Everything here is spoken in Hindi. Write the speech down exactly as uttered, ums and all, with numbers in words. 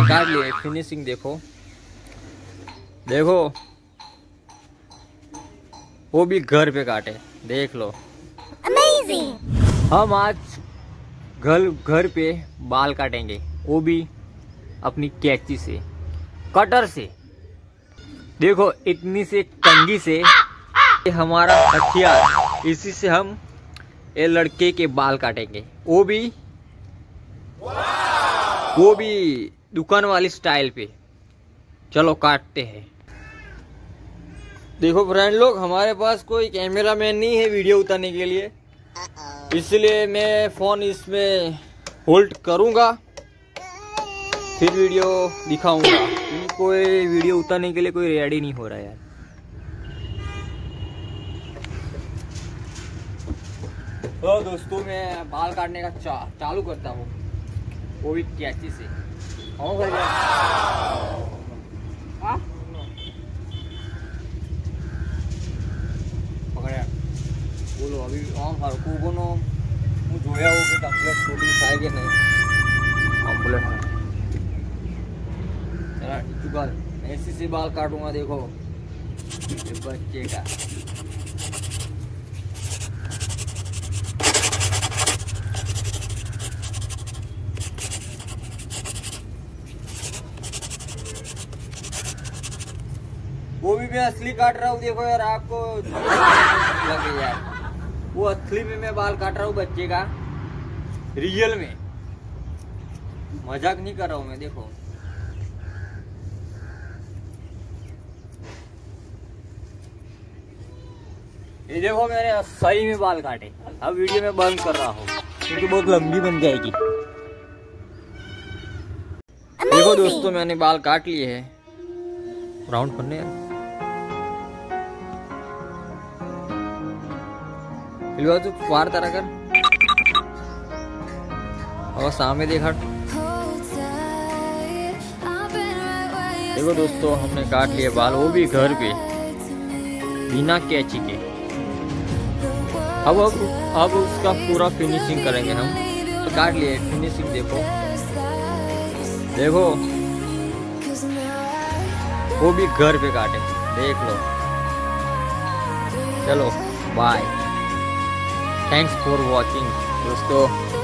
मैंने काट लिए। फिनिशिंग देखो देखो, वो भी घर पे काटे, देख लो। अमेजिंग। हम आज घर घर पे बाल काटेंगे, वो भी अपनी कैंची से, कटर से। देखो इतनी से कंघी से, ये हमारा हथियार, इसी से हम ये लड़के के बाल काटेंगे, वो भी वो भी दुकान वाली स्टाइल पे। चलो काटते हैं। देखो फ्रेंड लोग, हमारे पास कोई कैमरा मैन नहीं है वीडियो उतारने के लिए, इसलिए मैं फोन इसमें होल्ड करूंगा, फिर वीडियो दिखाऊंगा। कोई वीडियो उतारने के लिए कोई रेडी नहीं हो रहा यार। तो दोस्तों मैं बाल काटने का चा, चालू करता हूँ, वो भी कैंची से। हाँ भाई पकड़े बोलो अभी आम हरकू को नो હું જોયા હું કે કમ્પ્લીટ શૂટિંગ થાય કે નહીં कम्प्लीट है। चला चुका, ऐसे से बाल काटूंगा। देखो ये बच्चे का वो भी मैं असली काट रहा हूँ। देखो यार, आपको लगे यार, वो असली में मैं बाल काट रहा हूँ बच्चे का, रियल में, मजाक नहीं कर रहा हूँ मैं। देखो ये देखो मैंने सही में बाल काटे। अब वीडियो में बंद कर रहा हूँ क्योंकि बहुत लंबी बन जाएगी। देखो दोस्तों, मैंने बाल काट लिए हैं। राउंड करने यार, तो पार तरह कर और सामने देखा। देखो दोस्तों, हमने काट लिए बाल, वो भी घर पे बिना कैंची के। अब अब अब उसका पूरा फिनिशिंग करेंगे हम। तो काट लिए, फिनिशिंग देखो देखो, वो भी घर पे काटे, देख लो। चलो बाय, थैंक्स फॉर वॉचिंग दोस्तों।